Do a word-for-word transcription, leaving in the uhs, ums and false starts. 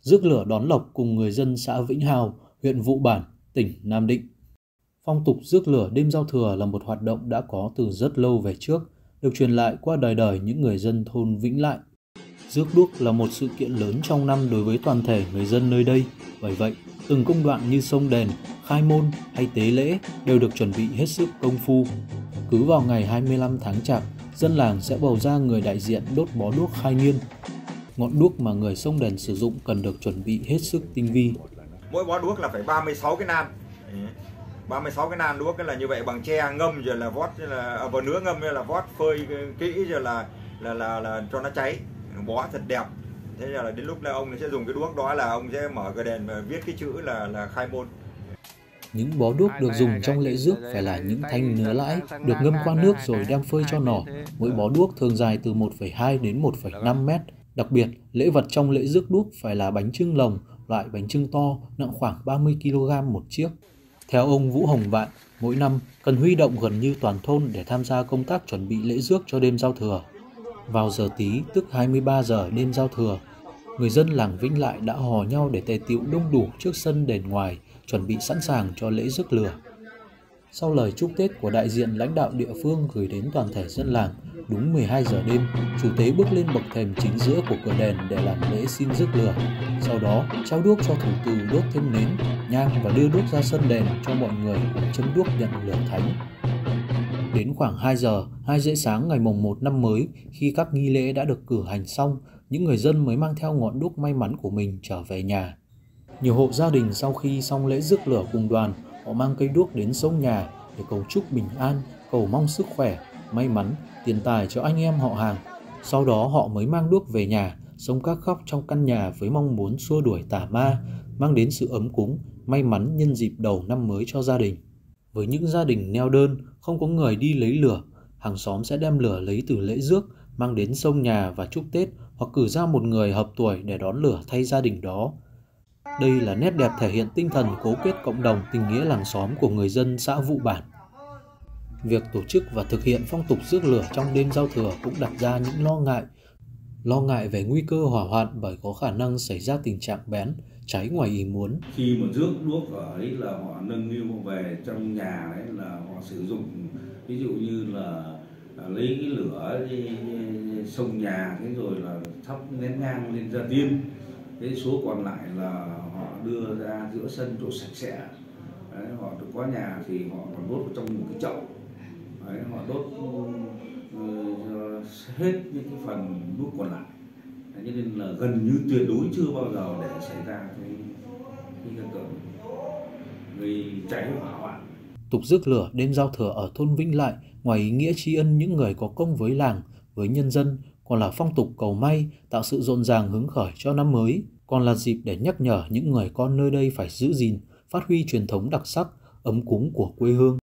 rước lửa đón lộc cùng người dân xã Vĩnh Hào, huyện Vụ Bản, tỉnh Nam Định. Phong tục rước lửa đêm giao thừa là một hoạt động đã có từ rất lâu về trước, được truyền lại qua đời đời những người dân thôn Vĩnh Lại. Rước đuốc là một sự kiện lớn trong năm đối với toàn thể người dân nơi đây, bởi vậy từng công đoạn như xông đèn, khai môn hay tế lễ đều được chuẩn bị hết sức công phu. Cứ vào ngày hai mươi lăm tháng Chạp, dân làng sẽ bầu ra người đại diện đốt bó đuốc khai niên. Ngọn đuốc mà người xông đèn sử dụng cần được chuẩn bị hết sức tinh vi. Mỗi bó đuốc là phải ba mươi sáu cái nan. ba mươi sáu cái nan đuốc là như vậy, bằng tre ngâm rồi là vót là vào nứa ngâm rồi là vót phơi kỹ rồi là là là, là cho nó cháy, bó thật đẹp. Thế là đến lúc là ông sẽ dùng cái đuốc đó là ông sẽ mở cái đèn và viết cái chữ là là khai môn. Những bó đuốc được dùng trong lễ rước phải là những thanh nứa lãi, được ngâm qua nước rồi đem phơi cho nỏ. Mỗi bó đuốc thường dài từ một phẩy hai đến một phẩy năm mét. Đặc biệt, lễ vật trong lễ rước đuốc phải là bánh chưng lồng, loại bánh chưng to, nặng khoảng ba mươi ki lô gam một chiếc. Theo ông Vũ Hồng Vạn, mỗi năm cần huy động gần như toàn thôn để tham gia công tác chuẩn bị lễ rước cho đêm giao thừa. Vào giờ tí, tức hai mươi ba giờ đêm giao thừa, người dân làng Vĩnh Lại đã hò nhau để tề tựu đông đủ trước sân đền ngoài, chuẩn bị sẵn sàng cho lễ rước lửa. Sau lời chúc Tết của đại diện lãnh đạo địa phương gửi đến toàn thể dân làng, đúng mười hai giờ đêm, chủ tế bước lên bậc thềm chính giữa của cửa đền để làm lễ xin rước lửa. Sau đó, trao đuốc cho thủ từ đốt thêm nến, nhang và đưa đuốc ra sân đền cho mọi người cùng châm đuốc nhận lửa thánh. Đến khoảng hai giờ, hai rưỡi sáng ngày mồng một năm mới, khi các nghi lễ đã được cử hành xong, những người dân mới mang theo ngọn đuốc may mắn của mình trở về nhà. Nhiều hộ gia đình sau khi xong lễ rước lửa cùng đoàn, họ mang cây đuốc đến sông nhà để cầu chúc bình an, cầu mong sức khỏe, may mắn, tiền tài cho anh em họ hàng. Sau đó họ mới mang đuốc về nhà, xông các góc trong căn nhà với mong muốn xua đuổi tà ma, mang đến sự ấm cúng, may mắn nhân dịp đầu năm mới cho gia đình. Với những gia đình neo đơn, không có người đi lấy lửa, hàng xóm sẽ đem lửa lấy từ lễ rước, mang đến sông nhà và chúc Tết, hoặc cử ra một người hợp tuổi để đón lửa thay gia đình đó. Đây là nét đẹp thể hiện tinh thần cố kết cộng đồng, tình nghĩa làng xóm của người dân xã Vụ Bản. Việc tổ chức và thực hiện phong tục rước lửa trong đêm giao thừa cũng đặt ra những lo ngại. Lo ngại về nguy cơ hỏa hoạn bởi có khả năng xảy ra tình trạng bén, cháy ngoài ý muốn. Khi mà rước đuốc ở ấy là họ nâng niu về trong nhà đấy là họ sử dụng, ví dụ như là lấy cái lửa đi xông nhà, thế rồi là thắp nén nhang lên gia tiên. Cái số còn lại là họ đưa ra giữa sân chỗ sạch sẽ. Đấy, họ có nhà thì họ còn đốt trong một cái chậu. Đấy, họ đốt uh, hết những cái phần đuốc còn lại. Đấy, cho nên là gần như tuyệt đối chưa bao giờ để xảy ra cái cái hiện tượng gây cháy hỏa hoạn. Tục rước lửa đêm giao thừa ở thôn Vĩnh Lại ngoài ý nghĩa tri ân những người có công với làng, với nhân dân, còn là phong tục cầu may, tạo sự rộn ràng hứng khởi cho năm mới, còn là dịp để nhắc nhở những người con nơi đây phải giữ gìn, phát huy truyền thống đặc sắc, ấm cúng của quê hương.